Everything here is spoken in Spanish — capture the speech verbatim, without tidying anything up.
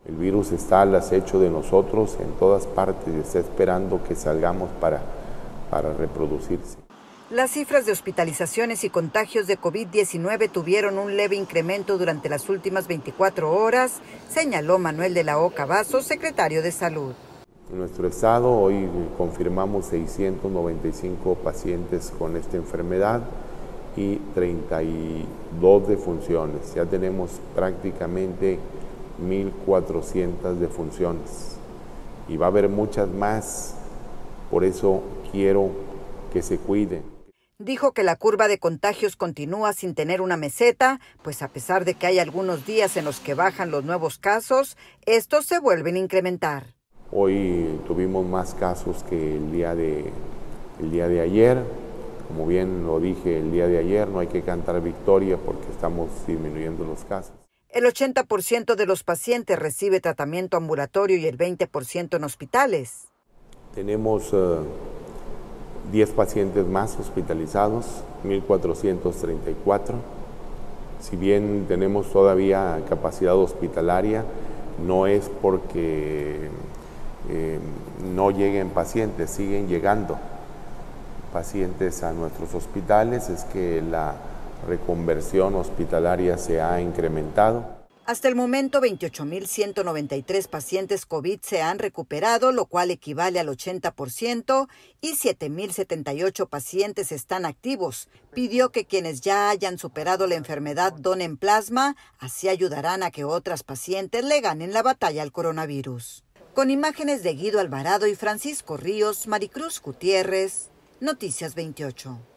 El virus está al acecho de nosotros en todas partes y está esperando que salgamos para, para reproducirse. Las cifras de hospitalizaciones y contagios de COVID diecinueve tuvieron un leve incremento durante las últimas veinticuatro horas, señaló Manuel de la O Cavazos, secretario de Salud. En nuestro estado hoy confirmamos seiscientos noventa y cinco pacientes con esta enfermedad y treinta y dos defunciones. Ya tenemos prácticamente mil cuatrocientas defunciones y va a haber muchas más, por eso quiero que se cuiden. Dijo que la curva de contagios continúa sin tener una meseta, pues a pesar de que hay algunos días en los que bajan los nuevos casos, estos se vuelven a incrementar. Hoy tuvimos más casos que el día de, el día de ayer. Como bien lo dije el día de ayer, no hay que cantar victoria porque estamos disminuyendo los casos. El ochenta por ciento de los pacientes recibe tratamiento ambulatorio y el veinte por ciento en hospitales. Tenemos uh, diez pacientes más hospitalizados, mil cuatrocientos treinta y cuatro. Si bien tenemos todavía capacidad hospitalaria, no es porque eh, no lleguen pacientes, siguen llegando pacientes a nuestros hospitales, es que la reconversión hospitalaria se ha incrementado. Hasta el momento, veintiocho mil ciento noventa y tres pacientes COVID se han recuperado, lo cual equivale al ochenta por ciento, y siete mil setenta y ocho pacientes están activos. Pidió que quienes ya hayan superado la enfermedad donen plasma, así ayudarán a que otras pacientes le ganen la batalla al coronavirus. Con imágenes de Guido Alvarado y Francisco Ríos, Maricruz Gutiérrez, Noticias veintiocho.